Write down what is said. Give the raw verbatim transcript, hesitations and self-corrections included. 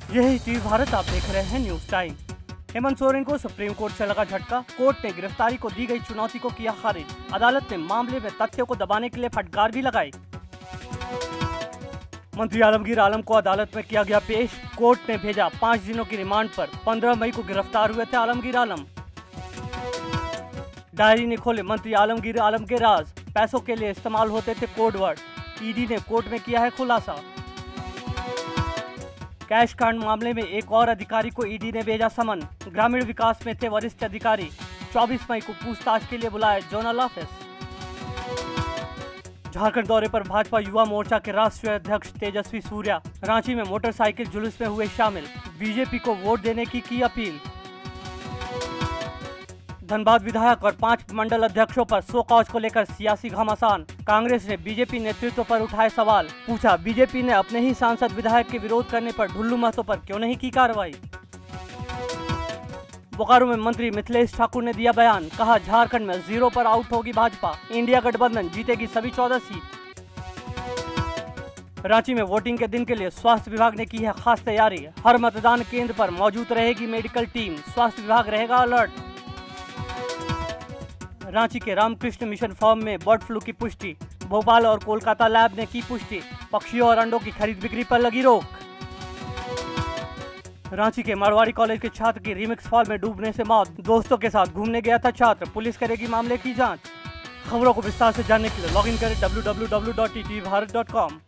यही टीवी भारत आप देख रहे हैं न्यूज टाइम। हेमंत सोरेन को सुप्रीम कोर्ट से लगा झटका। कोर्ट ने गिरफ्तारी को दी गई चुनौती को किया खारिज। अदालत ने मामले में तथ्यों को दबाने के लिए फटकार भी लगाई। मंत्री आलमगीर आलम को अदालत में किया गया पेश। कोर्ट ने भेजा पाँच दिनों की रिमांड पर। पंद्रह मई को गिरफ्तार हुए थे आलमगीर आलम। डायरी ने खोले मंत्री आलमगीर आलम के राज। पैसों के लिए इस्तेमाल होते थे कोड वर्ड। ईडी ने कोर्ट में किया है खुलासा। कैश कांड मामले में एक और अधिकारी को ईडी ने भेजा समन। ग्रामीण विकास में थे वरिष्ठ अधिकारी। चौबीस मई को पूछताछ के लिए बुलाया जोनल ऑफिस। झारखंड दौरे पर भाजपा युवा मोर्चा के राष्ट्रीय अध्यक्ष तेजस्वी सूर्या रांची में मोटरसाइकिल जुलूस में हुए शामिल। बीजेपी को वोट देने की की अपील। धनबाद विधायक और पांच मंडल अध्यक्षों पर सो कॉज को लेकर सियासी घमासान। कांग्रेस ने बीजेपी नेतृत्व पर उठाए सवाल। पूछा, बीजेपी ने अपने ही सांसद विधायक के विरोध करने पर ढुल्लू महतो पर क्यों नहीं की कार्रवाई। बोकारो में मंत्री मिथिलेश ठाकुर ने दिया बयान। कहा, झारखंड में जीरो पर आउट होगी भाजपा। इंडिया गठबंधन जीतेगी सभी चौदह सीट। रांची में वोटिंग के दिन के लिए स्वास्थ्य विभाग ने की है खास तैयारी। हर मतदान केंद्र पर मौजूद रहेगी मेडिकल टीम। स्वास्थ्य विभाग रहेगा अलर्ट। रांची के रामकृष्ण मिशन फार्म में बर्ड फ्लू की पुष्टि। भोपाल और कोलकाता लैब ने की पुष्टि। पक्षियों और अंडों की खरीद बिक्री पर लगी रोक। रांची के मारवाड़ी कॉलेज के छात्र की रिमिक्स फॉल में डूबने से मौत। दोस्तों के साथ घूमने गया था छात्र। पुलिस करेगी मामले की जांच। खबरों को विस्तार से जानने के लिए लॉगिन करें W W W dot T T Bharat dot com.